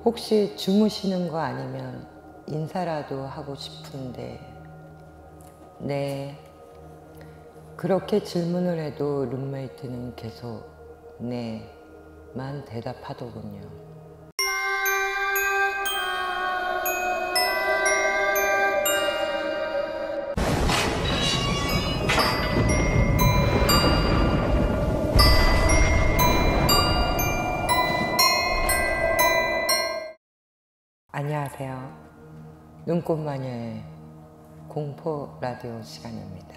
혹시 주무시는 거 아니면 인사라도 하고 싶은데, 네. 그렇게 질문을 해도 룸메이트는 계속 네만 대답하더군요. 안녕하세요. 눈꽃마녀의 공포 라디오 시간입니다.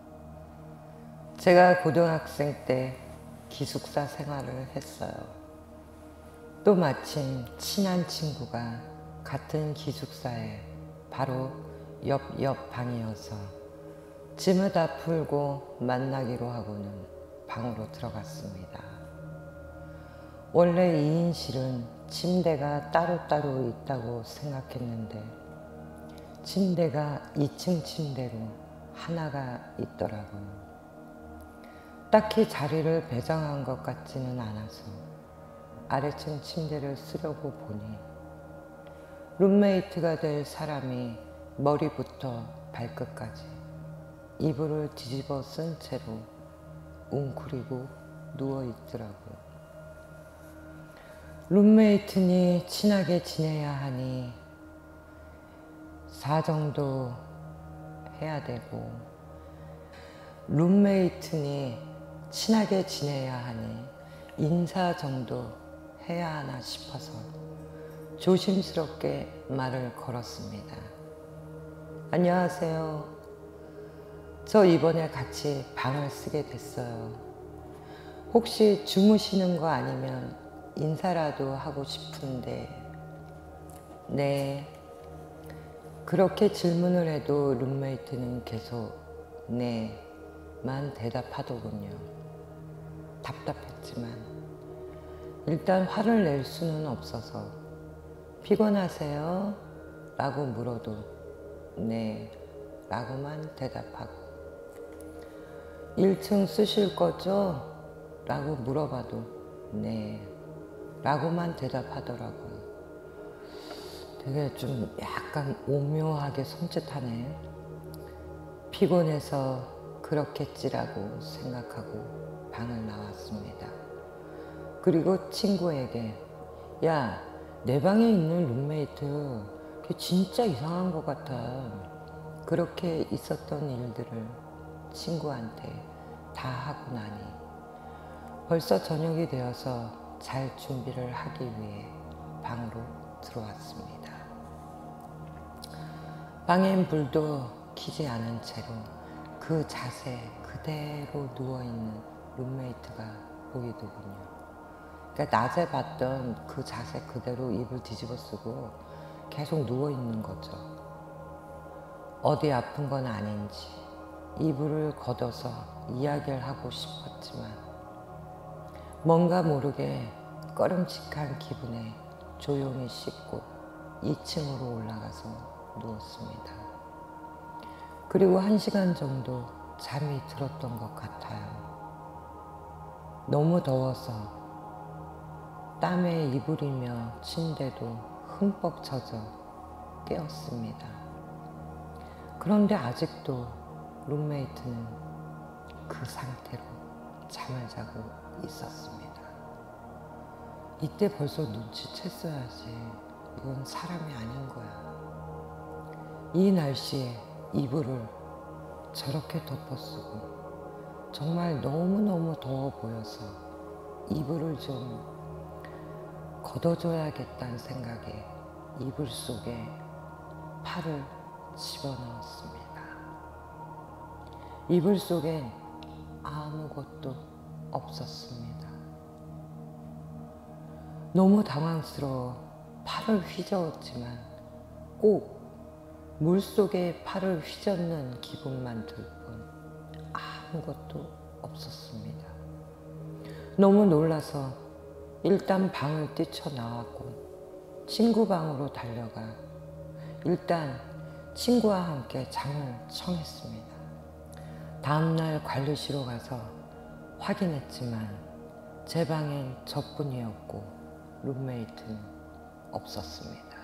제가 고등학생 때 기숙사 생활을 했어요. 또 마침 친한 친구가 같은 기숙사에 바로 옆 방이어서 짐을 다 풀고 만나기로 하고는 방으로 들어갔습니다. 원래 2인실은 침대가 따로따로 있다고 생각했는데 침대가 2층 침대로 하나가 있더라고요. 딱히 자리를 배정한 것 같지는 않아서 아래층 침대를 쓰려고 보니 룸메이트가 될 사람이 머리부터 발끝까지 이불을 뒤집어 쓴 채로 웅크리고 누워있더라고요. 룸메이트니 친하게 지내야 하니 사정도 해야 되고, 룸메이트니 친하게 지내야 하니 인사 정도 해야 하나 싶어서 조심스럽게 말을 걸었습니다. 안녕하세요. 저 이번에 같이 방을 쓰게 됐어요. 혹시 주무시는 거 아니면 인사라도 하고 싶은데, 네. 그렇게 질문을 해도 룸메이트는 계속 네만 대답하더군요. 답답했지만 일단 화를 낼 수는 없어서 피곤하세요? 라고 물어도 네 라고만 대답하고 1층 쓰실 거죠? 라고 물어봐도 네 라고만 대답하더라고요. 되게 좀 약간 오묘하게 섬찟하네. 피곤해서 그렇겠지라고 생각하고 방을 나왔습니다. 그리고 친구에게 야, 내 방에 있는 룸메이트 걔 진짜 이상한 것 같아. 그렇게 있었던 일들을 친구한테 다 하고 나니 벌써 저녁이 되어서 잘 준비를 하기 위해 방으로 들어왔습니다. 방엔 불도 켜지 않은 채로 그 자세 그대로 누워있는 룸메이트가 보이더군요. 그러니까 낮에 봤던 그 자세 그대로 이불 뒤집어 쓰고 계속 누워있는 거죠. 어디 아픈 건 아닌지 이불을 걷어서 이야기를 하고 싶었지만 뭔가 모르게 꺼림칙한 기분에 조용히 씻고 2층으로 올라가서 누웠습니다. 그리고 1시간 정도 잠이 들었던 것 같아요. 너무 더워서 땀에 이불이며 침대도 흠뻑 젖어 깨었습니다. 그런데 아직도 룸메이트는 그 상태로 잠을 자고 있었습니다. 이때 벌써 눈치챘어야지. 이건 사람이 아닌 거야. 이 날씨에 이불을 저렇게 덮어쓰고 정말 너무너무 더워 보여서 이불을 좀 걷어줘야겠다는 생각에 이불 속에 팔을 집어넣었습니다. 이불 속엔 아무것도 없었습니다. 너무 당황스러워 팔을 휘저었지만 꼭 물속에 팔을 휘젓는 기분만 들 뿐 아무것도 없었습니다. 너무 놀라서 일단 방을 뛰쳐나왔고 친구 방으로 달려가 일단 친구와 함께 잠을 청했습니다. 다음날 관리실로 가서 확인했지만 제 방엔 저뿐이었고 룸메이트는 없었습니다.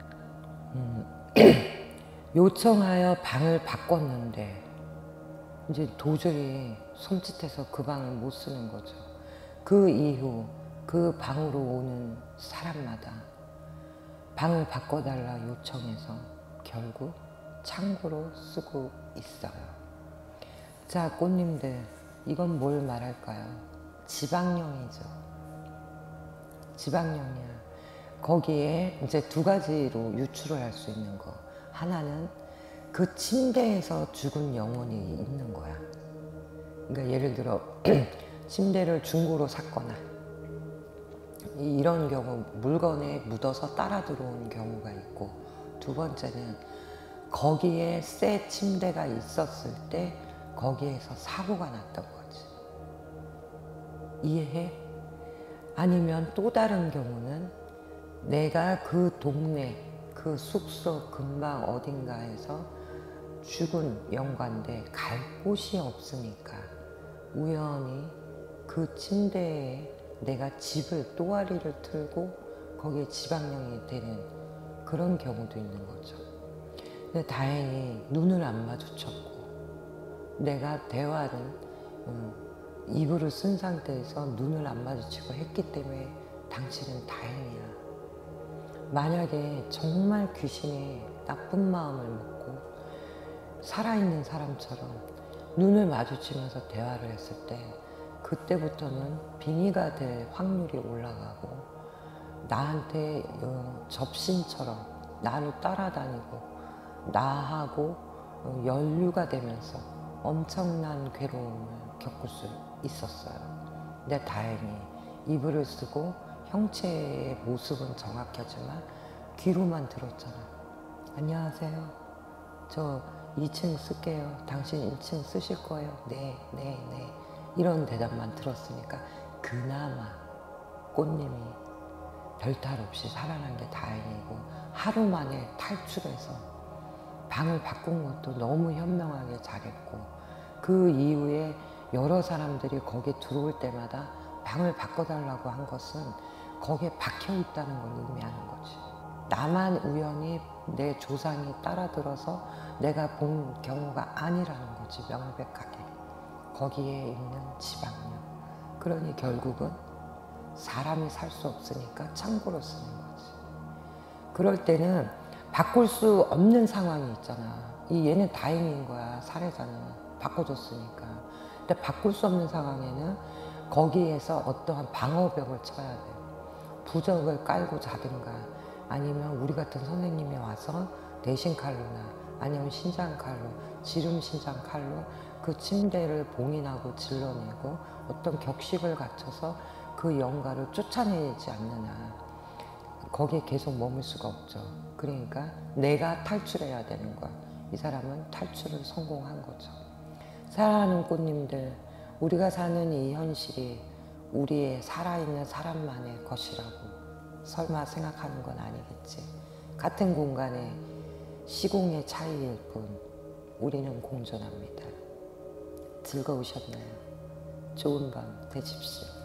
요청하여 방을 바꿨는데 이제 도저히 손짓해서 그 방을 못 쓰는 거죠. 그 이후 그 방으로 오는 사람마다 방을 바꿔달라 요청해서 결국 창고로 쓰고 있어요. 자, 꽃님들, 이건 뭘 말할까요? 지방령이죠. 지방령이야. 거기에 이제 두 가지로 유추를 할 수 있는 거. 하나는 그 침대에서 죽은 영혼이 있는 거야. 그러니까 예를 들어 침대를 중고로 샀거나 이런 경우 물건에 묻어서 따라 들어온 경우가 있고, 두 번째는 거기에 새 침대가 있었을 때 거기에서 사고가 났던 거지. 이해해? 아니면 또 다른 경우는 내가 그 동네, 그 숙소 근방 어딘가에서 죽은 영가인데 갈 곳이 없으니까 우연히 그 침대에 내가 집을 또아리를 틀고 거기에 지방령이 되는 그런 경우도 있는 거죠. 근데 다행히 눈을 안 마주쳤고 내가 대화를 이불을 쓴 상태에서 눈을 안 마주치고 했기 때문에 당신은 다행이야. 만약에 정말 귀신이 나쁜 마음을 먹고 살아있는 사람처럼 눈을 마주치면서 대화를 했을 때 그때부터는 빙의가 될 확률이 올라가고 나한테 접신처럼 나를 따라다니고 나하고 연류가 되면서 엄청난 괴로움을 겪을 수 있었어요. 근데 다행히 이불을 쓰고 형체의 모습은 정확하지만 귀로만 들었잖아. 안녕하세요. 저 2층 쓸게요. 당신 1층 쓰실 거예요? 네. 이런 대답만 들었으니까 그나마 꽃님이 별탈 없이 살아난 게 다행이고, 하루 만에 탈출해서 방을 바꾼 것도 너무 현명하게 잘했고, 그 이후에 여러 사람들이 거기에 들어올 때마다 방을 바꿔달라고 한 것은 거기에 박혀 있다는 걸 의미하는 거지. 나만 우연히 내 조상이 따라들어서 내가 본 경우가 아니라는 거지, 명백하게. 거기에 있는 지방령. 그러니 결국은 사람이 살 수 없으니까 창고로 쓰는 거지. 그럴 때는 바꿀 수 없는 상황이 있잖아. 얘는 다행인 거야, 사례자는. 바꿔줬으니까. 근데 바꿀 수 없는 상황에는 거기에서 어떠한 방어벽을 쳐야 돼. 부적을 깔고 자든가, 아니면 우리 같은 선생님이 와서 대신 칼로나 아니면 신장 칼로, 지름 신장 칼로 그 침대를 봉인하고 질러내고 어떤 격식을 갖춰서 그 영가를 쫓아내지 않는 한 거기에 계속 머물 수가 없죠. 그러니까 내가 탈출해야 되는 거야. 이 사람은 탈출을 성공한 거죠. 사랑하는 꽃님들, 우리가 사는 이 현실이 우리의 살아있는 사람만의 것이라고 설마 생각하는 건 아니겠지. 같은 공간에 시공의 차이일 뿐 우리는 공존합니다. 즐거우셨나요? 좋은 밤 되십시오.